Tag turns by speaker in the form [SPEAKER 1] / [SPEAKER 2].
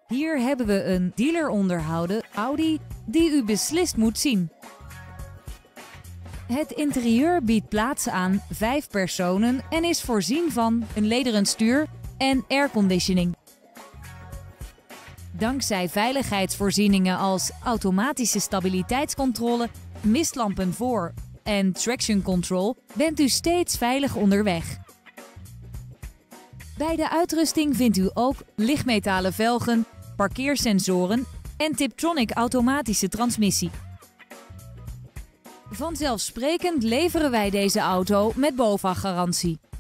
[SPEAKER 1] Hier hebben we een dealer onderhouden Audi die u beslist moet zien. Het interieur biedt plaats aan 5 personen en is voorzien van een lederen stuur en airconditioning. Dankzij veiligheidsvoorzieningen als automatische stabiliteitscontrole, mistlampen voor en traction control bent u steeds veilig onderweg. Bij de uitrusting vindt u ook lichtmetalen velgen, parkeersensoren en Tiptronic automatische transmissie. Vanzelfsprekend leveren wij deze auto met BOVAG-garantie.